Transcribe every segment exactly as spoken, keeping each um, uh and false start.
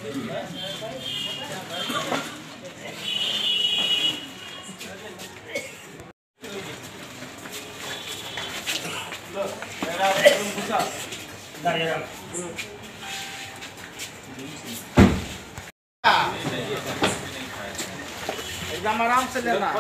एकदम आराम से लेना।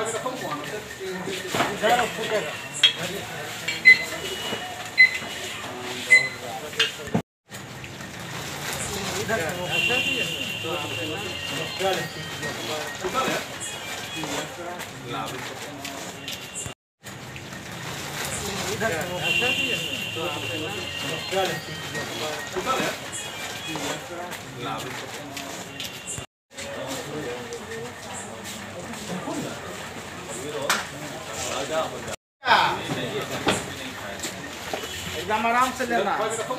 एकदम आराम से लेना।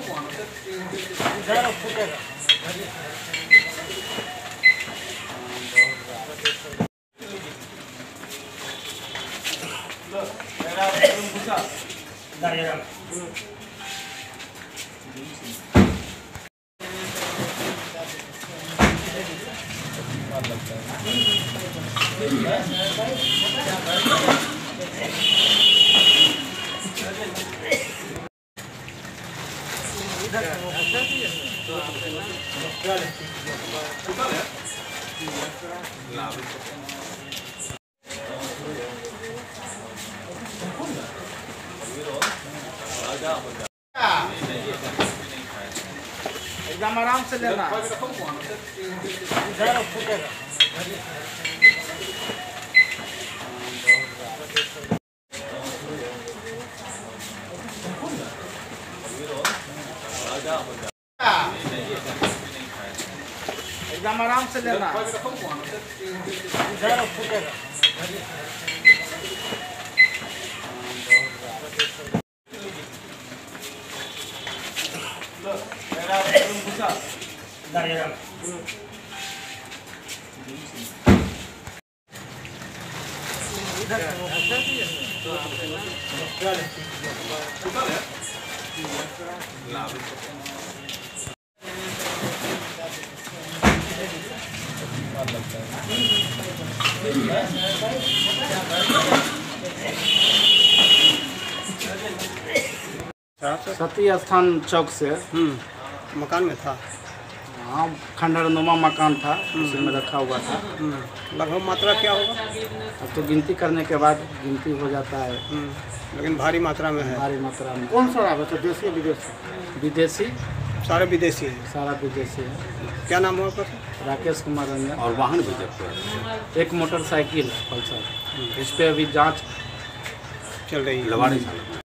एकदम आराम से लेना। एकदम आराम से लेना। सती स्थान चौक से मकान में था। हाँ, खंडहरनुमा मकान था, उसमें रखा हुआ था। लगभग मात्रा क्या होगा? अब तो गिनती करने के बाद गिनती हो जाता है, लेकिन भारी मात्रा में है। भारी मात्रा में। कौन सा है? देसी विदेशी? विदेशी, सारे विदेशी है। सारा विदेशी है। क्या नाम हुआ पर? राकेश कुमार रंजन। और वाहन भी जब्त हुआ? एक मोटरसाइकिल पल्सर, इस पे अभी जांच चल रही है। लवाड़ी